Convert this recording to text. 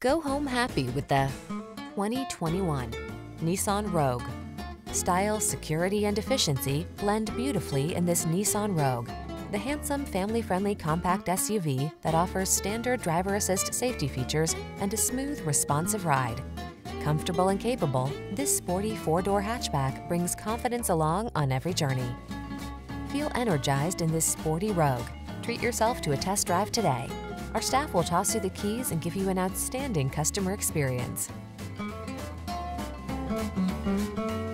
Go home happy with the 2021 Nissan Rogue. Style, security, and efficiency blend beautifully in this Nissan Rogue, the handsome, family-friendly compact SUV that offers standard driver assist safety features and a smooth, responsive ride. Comfortable and capable, this sporty four-door hatchback brings confidence along on every journey. Feel energized in this sporty Rogue. Treat yourself to a test drive today. Our staff will toss you the keys and give you an outstanding customer experience.